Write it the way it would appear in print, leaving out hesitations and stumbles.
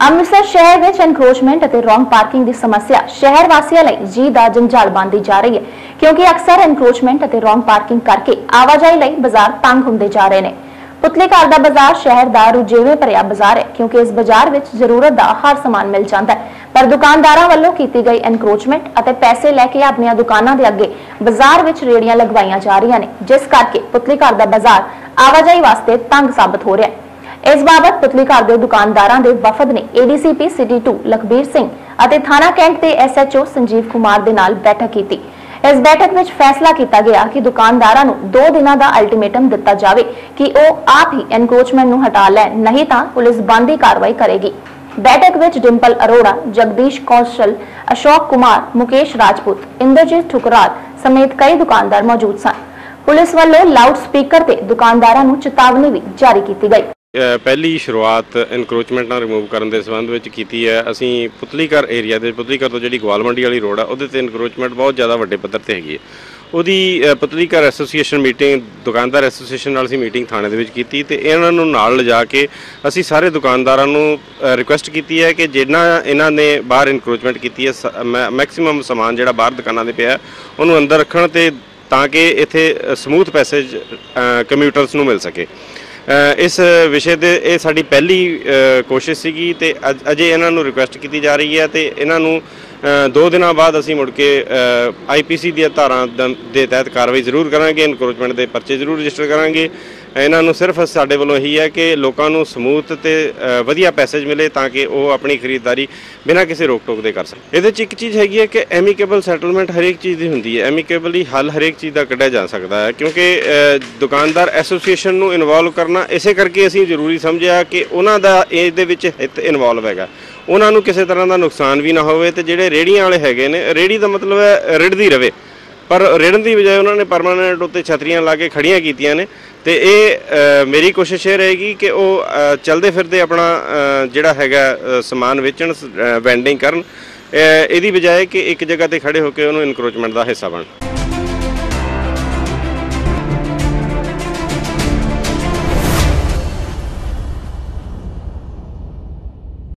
ਅੰਮ੍ਰਿਤਸਰ शहर में एनक्रोचमेंट और रोंग पार्किंग की समस्या शहर वासियों ਲਈ जी का जंजाल बनती जा रही है, क्योंकि अक्सर एनक्रोचमेंट और रोंग पार्किंग करके आवाजाही ਲਈ बाजार तंग होंदे जा रहे हैं। पुतली घर का बाजार शहर का रुझेवें भरिया बाजार है, क्योंकि इस बाजार में जरूरत का हर समान मिल जाता है, पर दुकानदारों वालों की गई एनक्रोचमेंट और पैसे लैके अपन दुकानों के अगे बाजार में रेहड़ियां लगवाई जा रही ने, जिस करके पुतली घर का बाजार आवाजाही वास्ते तंग साबित हो रहा है। इस बाबत पुतली घर के दुकानदारों के वफद ने एडीसीपी सिटी 2 लखबीर सिंह और थाना कैंट के SHO संजीव कुमार के नाल बैठक की। इस बैठक में फैसला किया गया कि दुकानदारों को 2 दिनों का अल्टीमेटम दिता जाए कि वह आप ही एनक्रोचमेंट को हटा लैन, नहीं तो पुलिस बनती कार्रवाई करेगी। बैठक में डिंपल अरोड़ा, जगदीश कौशल, अशोक कुमार, मुकेश राजपूत, इंद्रजीत ठुकराल समेत कई दुकानदार मौजूद सन। पुलिस वालों लाउड स्पीकर से दुकानदारों को चेतावनी भी जारी की गई। पहली शुरुआत एनक्रोचमेंट रिमूव करने के संबंध में की है। असी पुतली घर एरिया के पुतली घर तो जी ग्वाल मंडी वाली रोड है, वो एनक्रोचमेंट बहुत ज़्यादा वड्डे पद्धर से हैगी है। ਉਹਦੀ पुतली घर एसोसीएशन मीटिंग दुकानदार एसोसीएशन नाल सी मीटिंग थाने दे विच कीती ते इन्हां नूं नाल लिजा के असी सारे दुकानदारां नूं रिक्वेस्ट की है कि जिन्ना इन्हां ने बाहर इनक्रोचमेंट की है मैक्सीमम समान जिहड़ा बाहर दुकानां दे पिया उहनूं अंदर रखण ते तां कि इत्थे समूथ पैसेज कम्यूटर्स नूं मिल सके। इस विषय ते ये साडी पहली कोशिश सीगी ते अजे इन्हां नूं रिक्वेस्ट की जा रही है ते इन्हां नूं 2 दिनों बाद असी मुड़ के IPC दी धारा के तहत कार्रवाई जरूर करांगे, इनक्रोचमेंट के परचे जरूर रजिस्टर करांगे। इन्हों सिर्फ साडे वालों यही है कि लोगों को समूथ ते वधिया पैसेज मिले ताकि वो अपनी खरीददारी बिना किसी रोक टोक के कर सकें। ये एक चीज़ हैगी है कि एमिकेबल सैटलमेंट हरेक चीज़ की होंगी है, एमिकेबली हल हरेक चीज़ का कढ़िया जा सकता है, क्योंकि दुकानदार एसोसीएशन को इनवॉल्व करना इसे करके असीं जरूरी समझिया कि उन्हां दा इहदे विच हित इनवॉल्व हैगा, उन्होंने किसी तरह का नुकसान भी ना होवे ते जिहड़े रेहड़ियां वाले हैगे ने, रेहड़ी का मतलब है रिड़दी रवे, पर रिड़न की बजाय उन्होंने परमानेंट उत्ते छतरियां ला के खड़ियां कीतियां ने। तो ये मेरी कोशिश ये रहेगी कि वो चलते फिरते अपना जिहड़ा हैगा समान वेचण वेंडिंग करन, इहदी बजाय कि एक जगह ते खड़े होकर उन्होंने इनक्रोचमेंट का हिस्सा बन।